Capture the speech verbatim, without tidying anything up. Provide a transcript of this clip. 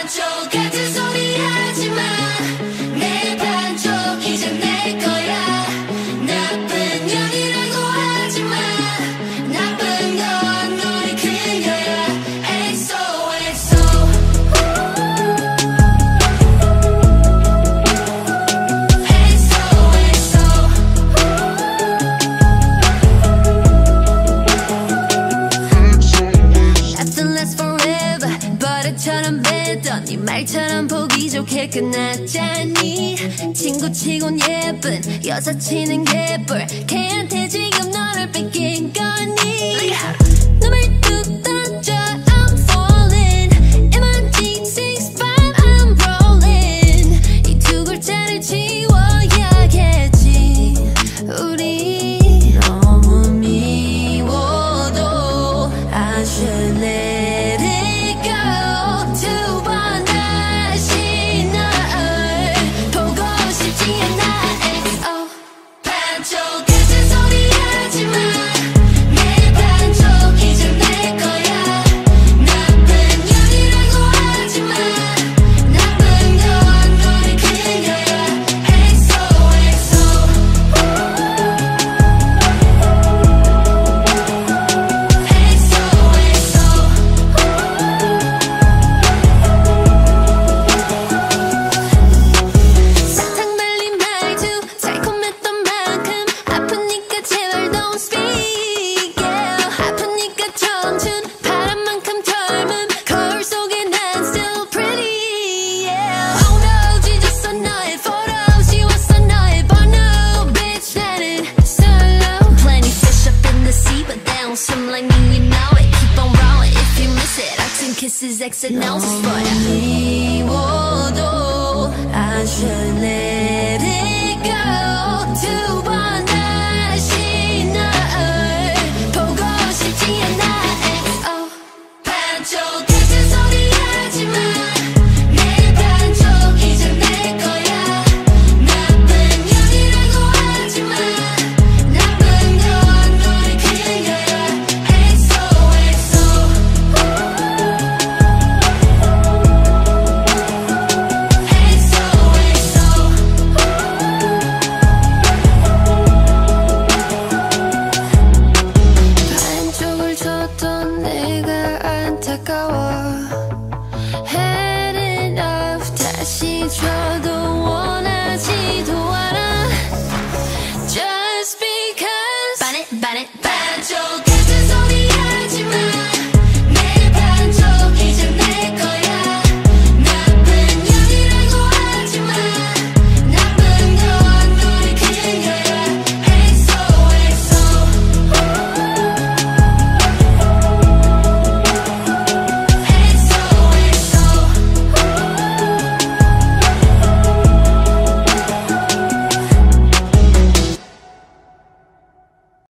반쪽 같은 소리 하지마. 내 반쪽 이제 내 거야. 나쁜 년이라고 하지마. 나쁜 건 너의 그녀야. 엑소 엑소. 엑소 엑소. Nothing lasts forever. 버릇처럼 뱉던 네 말처럼 보기 좋게 끝났잖니. 친구치곤 예쁜 여사친은 개뿔. 걔한테 지금 너를 뺏긴 거니. 눈을 뚝 던져 I'm falling. 에머지 six five I'm rolling. 이 두 글자를 지워야겠지. 우리 너무 미워도 I should let it go. 두 번 다시 널 보고 싶지 않아. 엑소. 반쪽 같은 소리 하지마. 내 반쪽 이제 내 거야. 나쁜 년이라고 하지마. 나쁜 건 너의 그녀야. 엑소 엑소. 엑소 엑소. 사탕 발린 말투 달콤했던 만큼 아프니까 제발 don't speak. Yeah. 아프니까 청춘 바람만큼 젊음. 거울 속에 난 still pretty. Yeah. Oh no 찢었어 너의 photo. 지웠어 너의 번호. Bitch 나는 solo. Plenty fish up in the sea but they don't swim like me, you know it. Keep on rolling if you miss it. I send kisses exit noses for ya.